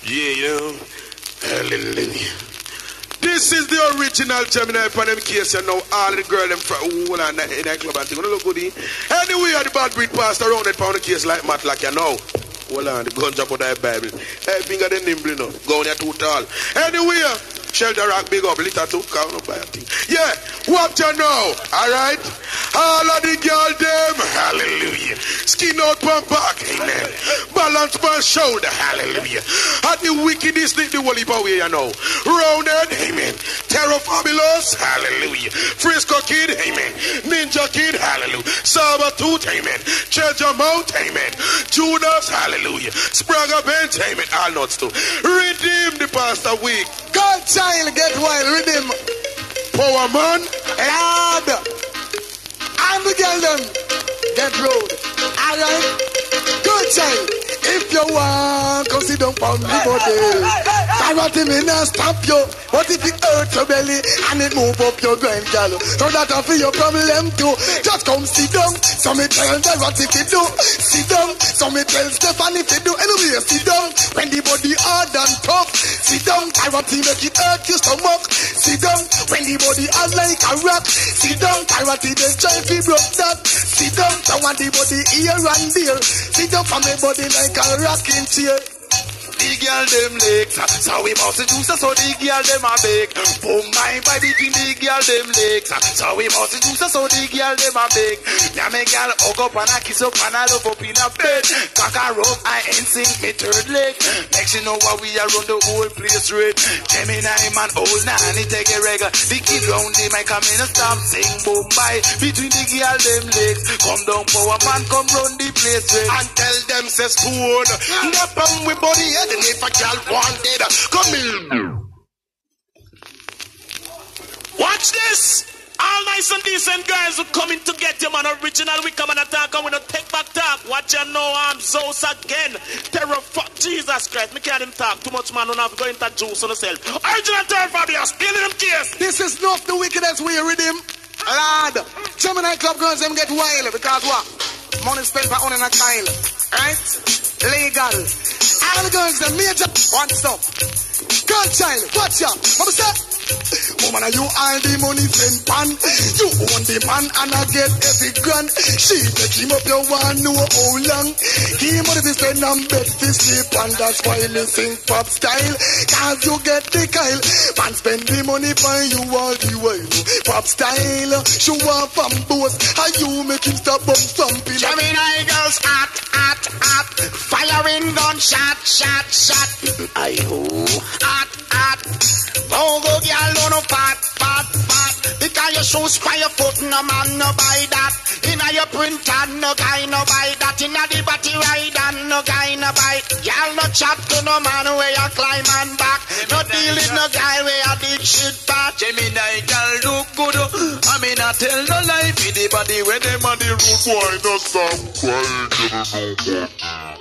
Yeah, you know. Hallelujah. This is the original Gemini for them case, you know. All the girls them from in that club and thing. Gonna look good in. Anyway, the bad breed passed around that pound the case like Matlock, you know. Hold on, the gun drop out that Bible. Hey, finger the nimble, you know. Go on here too tall. Anyway, Shelter Rock big up, little too count up by a thing. Yeah, what you know, alright? All of the girl them, hallelujah. Skin out one back, amen. Balance one shoulder, hallelujah. At the wickedest the whole heap away, you know. Rounded, amen. Terror Fabulous, hallelujah. Frisco Kid, amen. Ninja Kid, hallelujah. Sabatooth, amen. Treasure Mount, amen. Judas, hallelujah. Spragga Bench, amen. All nuts too. Redeem the pastor week. God child, get wild, redeem. Power man, lad. I'm the girl them. Get road. Alright. Good child. If you want, come sit down on the body. Karate me not stop you. But if it hurt your belly and it move up your grand girl, so that I feel your problem too. Just come sit down. So me tell them what if you do. Sit down. So me tell Stefan if you do. Anyway, sit down. When the body hard and tough. Sit down. Karate make it hurt your stomach. Sit down. When the body hard like a rock. Sit down. Karate they try to broke that. Sit down. So want the body here and there. Sit down for my body like a rocking chair. The girl them legs, so we must do so the girl them a beg. Boom my body between the girl them legs, so we must do so the girl them a beg. Now me girl hug up and a kiss up and a love up in a bed. Cock a rub, I ain't sink me third leg. Make she know what we are run the whole place red. Gemini man old nanny take a regular. The kid round the mic come in a stamp sing boom by between the girl them legs. Come down power man come run the place red. And tell them say spoon. Nap on with body head. And if a girl wanted, come in. Watch this. All nice and decent guys who coming to get you, man. Original, we come and attack and we don't take back talk. Watch you know I'm Zeus again. Terror fuck Jesus Christ. Me can't even talk too much, man. Don't have to go into juice on yourself. Original Terror Fabulous. Stealing them case. This is not the wickedest way with him. Lad. Gemini Club girls them get wild because what? Money spent for owning a child. Right? Legal. All the girls, the major one stop. Girl child, watch out. What was that? Woman, you all the money sent pan. You own the man and I get every grand. She take him up, you want know how long. He money to spend and bed to sleep, and that's why you sing pop style. Cause you get the kyle. Man spend the money for you all the while. Pop style, show off and boast. How you make him stop up thumping. Gemini girls hot, hot, hot. Firing gun, shot, shot, shot. I ho, hot, hot. Don't go girl, no fat, fat, fat. Because your shoes by your foot, no man no buy that. Inna your printer, no guy no buy that. Inna the body ride and no guy no buy. Y'all no chat to no man where you climb and back. No deal with no guy where you dig shit back. Gemini girl look good. I mean I tell no lie. For the body where them on the root boy no stop crying.